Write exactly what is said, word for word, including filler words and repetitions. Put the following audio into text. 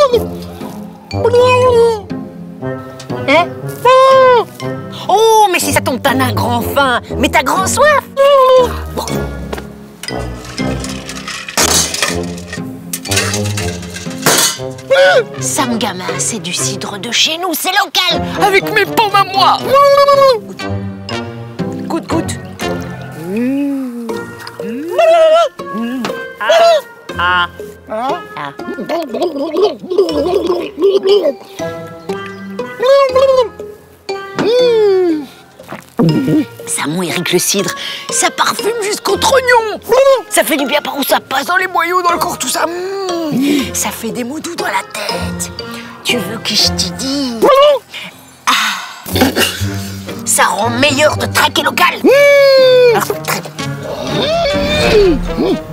Hein? Oh, mais si ça tombe, t'en as un grand faim. Mais t'as grand soif. Bon. Sam gamin, c'est du cidre de chez nous, c'est local. Avec mes pommes à moi. Goûte, goûte. Ah. Ah. Ah. Ça mouille avec le cidre, ça parfume jusqu'au trognon. Ça fait du bien par où ça passe, dans les boyaux, dans le corps, tout ça. Mmh. Ça fait des mots doux dans la tête. Tu veux que je te dise? Ah. Ça rend meilleur de traquer local. Mmh. Ah, très bien. Mmh.